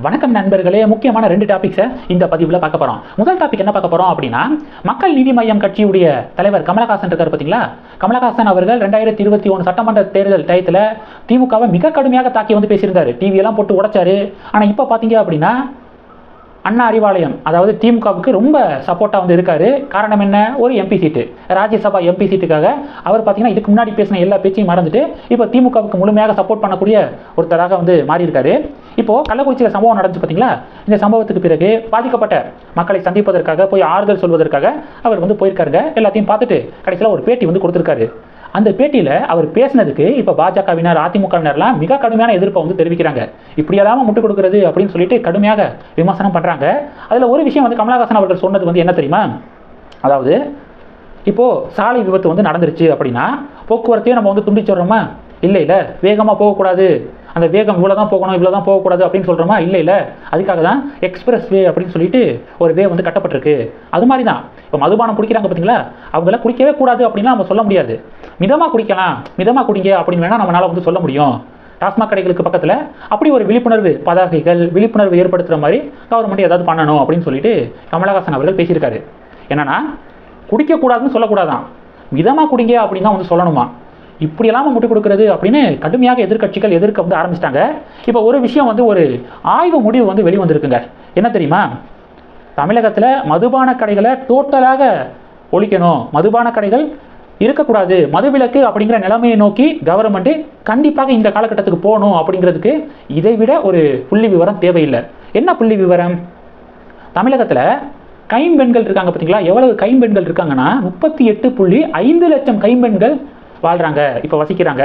வணக்கம் நண்பர்களே, முக்கியமான 2 டாபிக்ஸை இந்த பதிவில் பார்க்க போகிறோம். முதல் டாபிக் என்ன பார்க்க போகிறோம் அப்படின்னா, மக்கள் நீதி மய்யம் கட்சியுடைய தலைவர் கமலஹாசன் இருக்கார் பார்த்தீங்களா. கமலஹாசன் அவர்கள் 2021 சட்டமன்ற தேர்தல் டயத்தில் திமுகவை மிக கடுமையாக தாக்கி வந்து பேசியிருந்தார். டிவியெல்லாம் போட்டு உடைச்சாரு. ஆனால் இப்போ பார்த்தீங்க அப்படின்னா அண்ணா அறிவாலயம், அதாவது திமுகவுக்கு ரொம்ப சப்போர்ட்டாக வந்து இருக்காரு. காரணம் என்ன? ஒரு எம்பி சீட்டு, ராஜ்யசபா எம்பி சீட்டுக்காக அவர் பார்த்தீங்கன்னா இதுக்கு முன்னாடி பேசின எல்லா பேச்சையும் மறந்துட்டு இப்போ திமுகவுக்கு முழுமையாக சப்போர்ட் பண்ணக்கூடிய ஒருத்தராக வந்து மாறி இருக்காரு. இப்போது கள்ளக்குறிச்சியில் சம்பவம் நடந்துச்சு பார்த்தீங்களா. இந்த சம்பவத்துக்கு பிறகு பாதிக்கப்பட்ட மக்களை சந்திப்பதற்காக போய் ஆறுதல் சொல்வதற்காக அவர் வந்து போயிருக்காருங்க. எல்லாத்தையும் பார்த்துட்டு கடைசியில் ஒரு பேட்டி வந்து கொடுத்துருக்காரு. அந்த பேட்டியில் அவர் பேசினதுக்கு இப்போ பாஜகவினர், அதிமுகவினர்லாம் மிக கடுமையான எதிர்ப்பை வந்து தெரிவிக்கிறாங்க. இப்படியெல்லாம் முட்டுக் கொடுக்குறது அப்படின்னு சொல்லிட்டு கடுமையாக விமர்சனம் பண்ணுறாங்க. அதில் ஒரு விஷயம் வந்து கமலஹாசன் அவர்கள் சொன்னது வந்து என்ன தெரியுமா? அதாவது இப்போது சாலை விபத்து வந்து நடந்துருச்சு அப்படின்னா போக்குவரத்தையும் நம்ம வந்து துண்டிச்சிடுறோமா? இல்லை, வேகமாக போகக்கூடாது, அந்த வேகம் இவ்வளோ தான் போகணும், இவ்வளோ தான் போகக்கூடாது அப்படின்னு சொல்கிறோமா? இல்லை, அதுக்காக தான் எக்ஸ்பிரஸ் வே அப்படின்னு சொல்லிட்டு ஒரு வே வந்து கட்டப்பட்டிருக்கு. அது மாதிரி தான் இப்போ மதுபானம் குடிக்கிறாங்க பார்த்தீங்களா, அவங்கள குடிக்கவே கூடாது அப்படின்னா நம்ம சொல்ல முடியாது. மிதமாக குடிக்கலாம், மிதமாக குடிங்க அப்படின்னு வேணால் நம்மளால் வந்து சொல்ல முடியும். டாஸ்மாக் கடைகளுக்கு பக்கத்தில் அப்படி ஒரு விழிப்புணர்வு பதாகைகள், விழிப்புணர்வு ஏற்படுத்துகிற மாதிரி கவர்மெண்ட் ஏதாவது பண்ணணும் அப்படின்னு சொல்லிட்டு கமலஹாசன் அவர்கள் பேசியிருக்காரு. என்னன்னா, குடிக்கக்கூடாதுன்னு சொல்லக்கூடாதான், மிதமாக குடிங்க அப்படின்னு தான் வந்து சொல்லணுமா. இப்படியெல்லாம் முட்டுக் கொடுக்குறது அப்படின்னு கடுமையாக எதிர்க்கட்சிகள் எதிர்க்க வந்து ஆரம்பிச்சிட்டாங்க. இப்போ ஒரு விஷயம் வந்து ஒரு ஆய்வு முடிவு வந்து வெளிவந்திருக்குங்க. என்ன தெரியுமா? தமிழகத்தில் மதுபான கடைகளை டோட்டலாக ஒழிக்கணும், மதுபான கடைகள் இருக்கக்கூடாது, மதுவிலக்கு அப்படிங்கிற நிலைமையை நோக்கி கவர்மெண்ட்டு கண்டிப்பாக இந்த காலகட்டத்துக்கு போகணும். அப்படிங்கிறதுக்கு இதை விட ஒரு புள்ளி விவரம் தேவையில்லை. என்ன புள்ளி விவரம்? தமிழகத்தில் கைம்பெண்கள் இருக்காங்க பார்த்தீங்களா. எவ்வளவு கைம்பெண்கள் இருக்காங்கன்னா 38.5 லட்சம் கைம்பெண்கள் வாழ்கிறாங்க, இப்போ வசிக்கிறாங்க.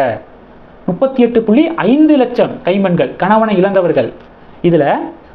38.5 லட்சம் கைம்பெண்கள் கணவனை இழந்தவர்கள். இதில்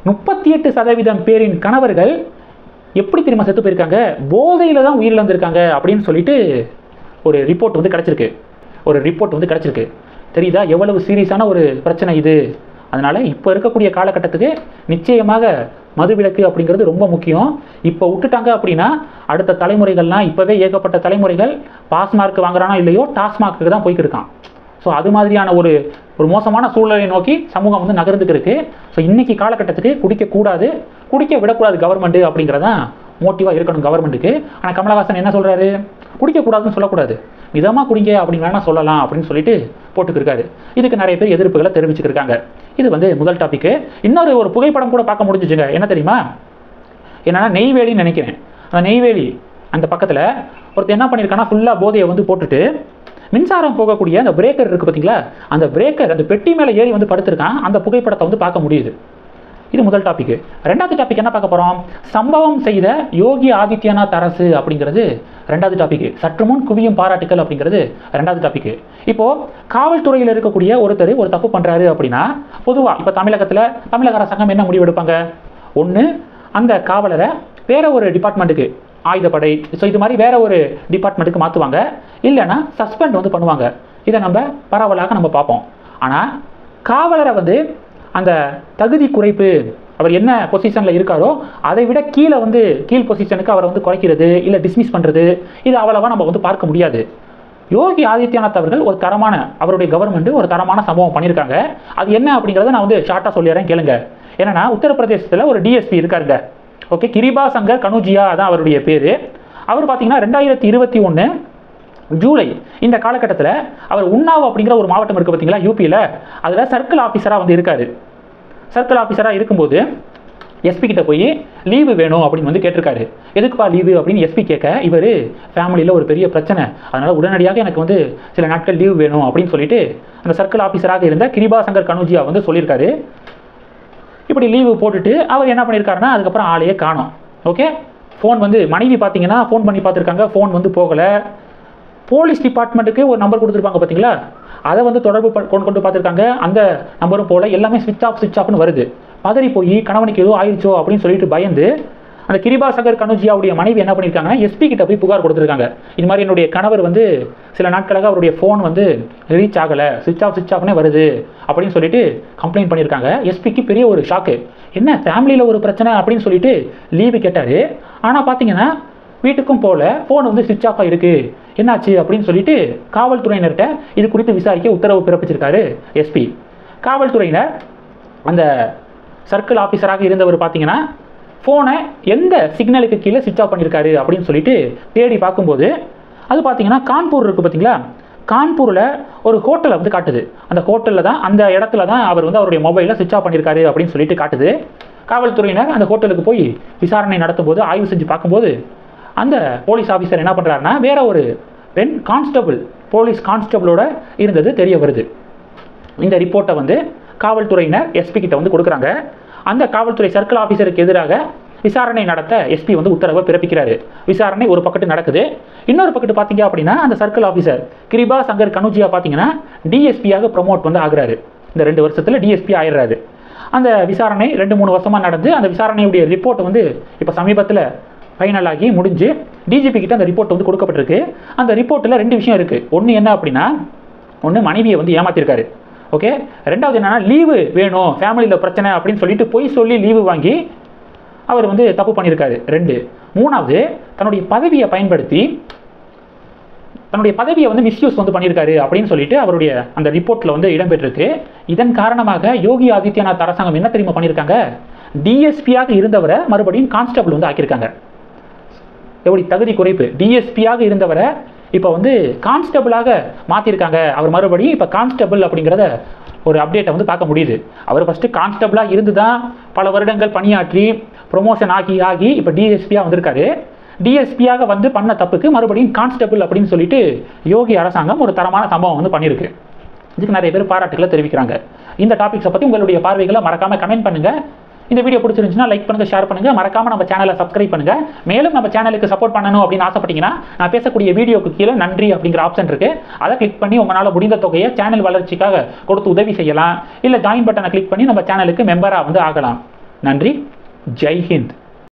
38% பேரின் கணவர்கள் எப்படி தெரியுமா செத்து போயிருக்காங்க? போதையில் தான் உயிரிழந்திருக்காங்க அப்படின்னு சொல்லிட்டு ஒரு ரிப்போர்ட் வந்து கிடச்சிருக்கு. தெரியுதா எவ்வளவு சீரியஸான ஒரு பிரச்சனை இது? அதனால் இப்போ இருக்கக்கூடிய காலகட்டத்துக்கு நிச்சயமாக மதுவிலக்கு அப்படிங்கிறது ரொம்ப முக்கியம். இப்போ விட்டுட்டாங்க அப்படின்னா அடுத்த தலைமுறைகள்லாம், இப்போவே ஏகப்பட்ட தலைமுறைகள் பாஸ் மார்க் வாங்குறானோ இல்லையோ டாஸ்மார்க்கு தான் போய்க்கு இருக்கான். ஸோ அது மாதிரியான ஒரு மோசமான சூழ்நிலையை நோக்கி சமூகம் வந்து நகர்ந்துக்கு இருக்குது. ஸோ இன்றைக்கி காலகட்டத்துக்கு குடிக்கக்கூடாது, குடிக்க விடக்கூடாது கவர்மெண்ட்டு அப்படிங்கிறதான் மோட்டிவாக இருக்கணும் கவர்மெண்ட்டுக்கு. ஆனால் கமலஹாசன் என்ன சொல்கிறாரு? குடிக்கக்கூடாதுன்னு சொல்லக்கூடாது, மிதமாக குடிங்க அப்படின்னு வேணால் சொல்லலாம் அப்படின்னு சொல்லிட்டு போட்டுக்கிருக்காரு. இதுக்கு நிறைய பேர் எதிர்ப்புகளை தெரிவிச்சுக்கிருக்காங்க. இது வந்து முதல் டாப்பிக்கு. ஒரு புகைப்படம் கூட பார்க்க முடிஞ்சிச்சுங்க. என்ன தெரியுமா? என்னன்னா நெய்வேலின்னு நினைக்கிறேன். அந்த நெய்வேலி அந்த பக்கத்தில் ஒருத்தர் என்ன பண்ணியிருக்கான்னா ஃபுல்லாக போதையை வந்து போட்டுட்டு மின்சாரம் போகக்கூடிய அந்த பிரேக்கர் இருக்குது பார்த்தீங்களா, அந்த பிரேக்கர் அந்த பெட்டி மேலே ஏறி வந்து படுத்திருக்கான். அந்த புகைப்படத்தை வந்து பார்க்க முடியுது. இது முதல் டாபிக். ரெண்டாவது டாபிக் என்ன பார்க்க போகிறோம்? சம்பவம் செய்த யோகி ஆதித்யநாத் அரசு அப்படிங்கிறது ரெண்டாவது டாபிக். சற்று முன் குவியும் பாராட்டுக்கள் அப்படிங்கிறது ரெண்டாவது டாபிக். இப்போது காவல்துறையில் இருக்கக்கூடிய ஒருத்தர் ஒரு தப்பு பண்ணுறாரு அப்படின்னா பொதுவாக இப்போ தமிழக அரசாங்கம் என்ன முடிவு எடுப்பாங்க? ஒன்று அந்த காவலரை வேற ஒரு டிபார்ட்மெண்ட்டுக்கு, ஆயுதப்படை, ஸோ இது மாதிரி வேற ஒரு டிபார்ட்மெண்ட்டுக்கு மாற்றுவாங்க. இல்லைன்னா சஸ்பெண்ட் வந்து பண்ணுவாங்க. இதை நம்ம பரவலாக நம்ம பார்ப்போம். ஆனால் காவலரை வந்து அந்த தகுதி குறைப்பு, அவர் என்ன பொசிஷனில் இருக்காரோ அதை விட கீழ் பொசிஷனுக்கு அவரை வந்து குறைக்கிறது இல்லை டிஸ்மிஸ் பண்ணுறது, இது அவ்வளவா நம்ம வந்து பார்க்க முடியாது. யோகி ஆதித்யநாத் அவர்கள் ஒரு தரமான, அவருடைய கவர்மெண்ட் ஒரு தரமான சம்பவம் பண்ணியிருக்காங்க. அது என்ன அப்படிங்கிறத நான் வந்து ஷார்ட்டாக சொல்லிடுறேன், கேளுங்க. என்னன்னா உத்தரப்பிரதேசத்தில் ஒரு டிஎஸ்பி இருக்காருங்க. ஓகே, கிரிபா சங்கர் கனுஜியா தான் அவருடைய பேர். அவர் பார்த்தீங்கன்னா 2021 ஜூலை இந்த காலகட்டத்தில் அவர் உன்னாவ் அப்படிங்கிற ஒரு மாவட்டம் இருக்குது பார்த்தீங்களா யூபியில், அதில் சர்க்கிள் ஆஃபீஸராக வந்து இருக்கார். சர்க்கிள் ஆஃபீஸராக இருக்கும்போது எஸ்பி கிட்ட போய் லீவு வேணும் அப்படின்னு வந்து கேட்டிருக்காரு. எதுக்குப்பா லீவு அப்படின்னு எஸ்பி கேட்க, இவர் ஃபேமிலியில் ஒரு பெரிய பிரச்சனை, அதனால் உடனடியாக எனக்கு வந்து சில நாட்கள் லீவு வேணும் அப்படின்னு சொல்லிட்டு அந்த சர்க்கிள் ஆஃபீஸராக இருந்த கிரிபா சங்கர் கனுஜியா வந்து சொல்லியிருக்காரு. இப்படி லீவு போட்டுட்டு அவர் என்ன பண்ணியிருக்காருன்னா அதுக்கப்புறம் ஆளையே காணோம். ஓகே, ஃபோன் வந்து மனைவி பார்த்தீங்கன்னா ஃபோன் பண்ணி பார்த்துருக்காங்க, ஃபோன் வந்து போகலை. போலீஸ் டிபார்ட்மெண்ட்டுக்கு ஒரு நம்பர் கொடுத்துருப்பாங்க பார்த்தீங்களா, அதை வந்து தொடர்பு கொண்டு பார்த்துருக்காங்க, அந்த நம்பரும் போல, எல்லாமே ஸ்விட்ச் ஆஃப்னு வருது. பதறி போய் கணவனுக்கு ஏதோ ஆயிடுச்சோ அப்படின்னு சொல்லிட்டு பயந்து அந்த கிரிபா சங்கர் கனுஜியாவுடைய மனைவி என்ன பண்ணியிருக்காங்கன்னா எஸ்பி கிட்ட போய் புகார் கொடுத்துருக்காங்க. இது மாதிரி என்னுடைய கணவர் வந்து சில நாட்களாக அவருடைய ஃபோன் வந்து ரீச் ஆகலை, ஸ்விட்ச் ஆஃப்னே வருது அப்படின்னு சொல்லிட்டு கம்ப்ளைண்ட் பண்ணியிருக்காங்க. எஸ்பிக்கு பெரிய ஒரு ஷாக்கு. என்ன ஃபேமிலியில் ஒரு பிரச்சனை அப்படின்னு சொல்லிட்டு லீவு கேட்டார். ஆனால் பார்த்தீங்கன்னா வீட்டுக்கும் போல ஃபோன் வந்து ஸ்விட்ச் ஆஃபாக இருக்குது, என்னாச்சு அப்படின்னு சொல்லிட்டு காவல்துறையினர்கிட்ட இது குறித்து விசாரிக்க உத்தரவு பிறப்பிச்சிருக்காரு எஸ்பி. காவல்துறையினர் அந்த சர்க்கிள் ஆஃபீஸராக இருந்தவர் பார்த்தீங்கன்னா ஃபோனை எந்த சிக்னலுக்கு கீழே சுவிட்ச் ஆஃப் பண்ணியிருக்காரு அப்படின்னு சொல்லிட்டு தேடி பார்க்கும்போது அது பார்த்தீங்கன்னா கான்பூர் இருக்குது பார்த்தீங்களா, கான்பூரில் ஒரு ஹோட்டலை வந்து காட்டுது. அந்த ஹோட்டலில் தான், அந்த இடத்துல தான் அவர் வந்து அவருடைய மொபைலில் சுவிட்ச் ஆஃப் பண்ணியிருக்காரு அப்படின்னு சொல்லிட்டு காட்டுது. காவல்துறையினர் அந்த ஹோட்டலுக்கு போய் விசாரணை நடத்தும் போது, ஆய்வு செஞ்சு பார்க்கும்போது அந்த போலீஸ் ஆஃபீஸர் என்ன பண்ணுறாருன்னா வேற ஒரு பெண் கான்ஸ்டபிள், போலீஸ் கான்ஸ்டபிளோட இருந்தது தெரிய வருது. இந்த ரிப்போர்ட்டை வந்து காவல்துறையினர் எஸ்பி கிட்ட வந்து கொடுக்குறாங்க. அந்த காவல்துறை சர்க்கிள் ஆஃபீஸருக்கு எதிராக விசாரணை நடத்த எஸ்பி வந்து உத்தரவை பிறப்பிக்கிறாரு. விசாரணை ஒரு பக்கத்து நடக்குது. இன்னொரு பக்கத்து பார்த்தீங்க அப்படின்னா அந்த சர்க்கிள் ஆஃபீஸர் கிருபா சங்கர் கனுஜியா பார்த்தீங்கன்னா டிஎஸ்பியாக ப்ரொமோட் வந்து ஆகுறாரு. இந்த 2 வருஷத்தில் டிஎஸ்பி ஆயிடுறாரு. அந்த விசாரணை 2-3 வருஷமாக நடந்து அந்த விசாரணையுடைய ரிப்போர்ட் வந்து இப்போ சமீபத்தில் ஃபைனல் ஆகி முடிஞ்சு டிஜிபி கிட்ட அந்த ரிப்போர்ட் வந்து கொடுக்கப்பட்டிருக்கு. அந்த ரிப்போர்ட்டில் 2 விஷயம் இருக்குது. ஒன்று என்ன அப்படின்னா, ஒன்று மனைவியை வந்து ஏமாத்திருக்காரு. ஓகே, ரெண்டாவது என்னன்னா லீவு வேணும், ஃபேமிலியில் பிரச்சனை அப்படின்னு சொல்லிட்டு போய் சொல்லி லீவு வாங்கி அவர் வந்து தப்பு பண்ணியிருக்காரு. 2. மூணாவது, தன்னுடைய பதவியை பயன்படுத்தி தன்னுடைய பதவியை வந்து மிஸ்யூஸ் வந்து பண்ணியிருக்காரு அப்படின்னு சொல்லிட்டு அவருடைய அந்த ரிப்போர்ட்டில் வந்து இடம்பெற்றிருக்கு. இதன் காரணமாக யோகி ஆதித்யநாத் அரசாங்கம் என்ன தெரியுமா பண்ணியிருக்காங்க, டிஎஸ்பியாக இருந்தவரை மறுபடியும் கான்ஸ்டபிள் வந்து ஆக்கியிருக்காங்க. எப்படி தகுதி குறைப்பு, டிஎஸ்பியாக இருந்தவரை இப்போ வந்து கான்ஸ்டபிளாக மாற்றிருக்காங்க. அவர் மறுபடியும் இப்போ கான்ஸ்டபிள் அப்படிங்கிறத ஒரு அப்டேட்டை வந்து பார்க்க முடியுது. அவர் ஃபஸ்ட்டு கான்ஸ்டபிளாக இருந்து தான் பல வருடங்கள் பணியாற்றி ப்ரொமோஷன் ஆகி இப்போ டிஎஸ்பியாக வந்திருக்காரு. டிஎஸ்பியாக வந்து பண்ண தப்புக்கு மறுபடியும் கான்ஸ்டபிள் அப்படின்னு சொல்லிட்டு யோகி அரசாங்கம் ஒரு தரமான சம்பவம் வந்து பண்ணியிருக்கு. இதுக்கு நிறைய பேர் பாராட்டுகளை தெரிவிக்கிறாங்க. இந்த டாபிக்ஸை பற்றி உங்களுடைய பார்வைகளை மறக்காமல் கமெண்ட் பண்ணுங்கள். இந்த வீடியோ பிடிச்சிருந்துச்சுன்னா லைக் பண்ணுங்கள், ஷேர் பண்ணுங்கள், மறக்காமல் நம்ம சேனலை சப்ஸ்கிரைப் பண்ணுங்கள். மேலும் நம்ம சேனலுக்கு சப்போர்ட் பண்ணணும் அப்படின்னு ஆசைப்பட்டீங்கன்னா நான் பேசக்கூடிய வீடியோக்கு கீழே நன்றி அப்படிங்கிற ஆப்ஷன் இருக்குது. அதை கிளிக் பண்ணி உங்களால் முடிந்த தொகையை சேனல் வளர்ச்சிக்காக கொடுத்து உதவி செய்யலாம். இல்லை ஜாயின் பட்டனை கிளிக் பண்ணி நம்ம சேனலுக்கு மெம்பராக வந்து ஆகலாம். நன்றி. ஜெய் ஹிந்த்.